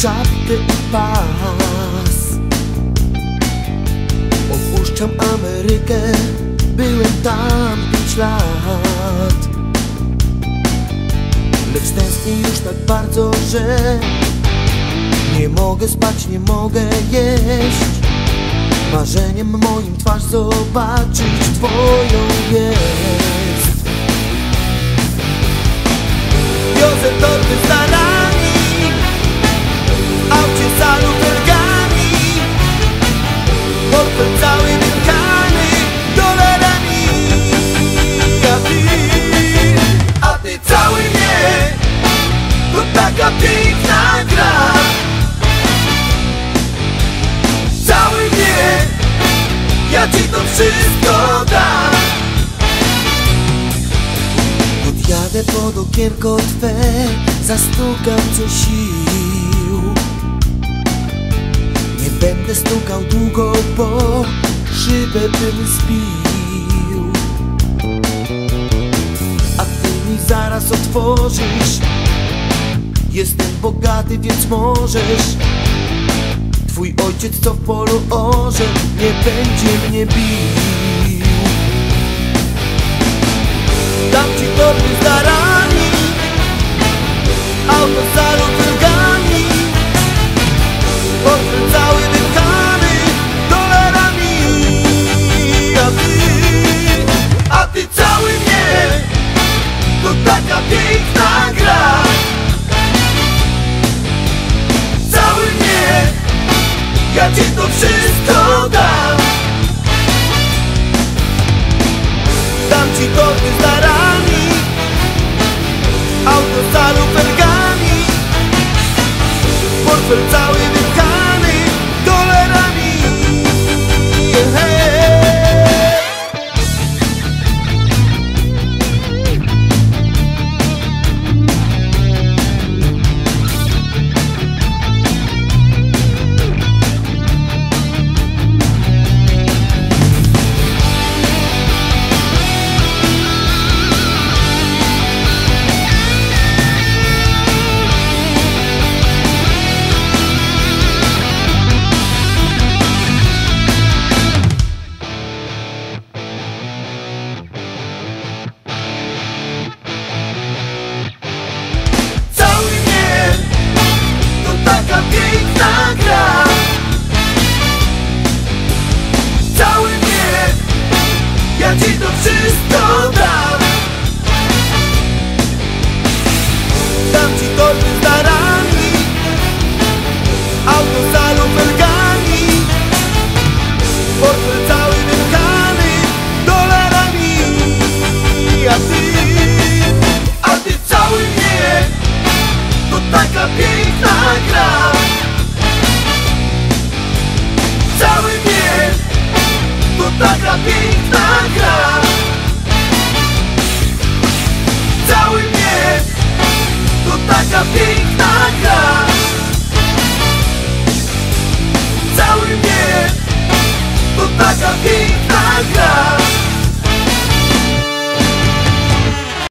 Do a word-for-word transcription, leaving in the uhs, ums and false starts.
czapkę i pas. Opuszczam Amerykę, byłem tam pięć lat. Lecz tęsknię już tak bardzo, że nie mogę spać, nie mogę jeść. Marzeniem moim twarz zobaczyć twoją jest. Wiozę torby z darami, w aucie z alufelgami, portfel cały wypchany dolarami. A ty, a ty cały nie, to taka piękna gra. Cały mnie, ja ci to wszystko dam. Podjadę pod okienko twe, zastukam co sił. Nie będę stukał długo, bo szybę bym zbił. A ty mi zaraz otworzysz. Jestem bogaty, więc możesz. Twój ojciec, co w polu orze, nie będzie mnie bił. Dam ci torby z darami, auto z alufelgami, portfel cały wypchany dolarami. A ty, a ty cały nie, to taka piękna gra. Cały mnie, ja ci to wszystko dam. Dam ci torby z darami, auto z alufelgami, portfel cały wypchany dolarami. Yeah. Piękna gra. Cały mnie, ja ci to wszystko dam. Dam ci torby z darami, auto z alufelgami, portfel cały wypchany dolarami. A ty, a ty cały mnie, to taka piękna gra. Cały mnie, to taka piękna gra. Cały mnie, to taka piękna gra. Cały mnie, to taka piękna gra.